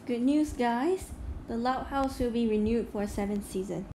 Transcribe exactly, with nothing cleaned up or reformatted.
Good news, guys! The Loud House will be renewed for a seventh season.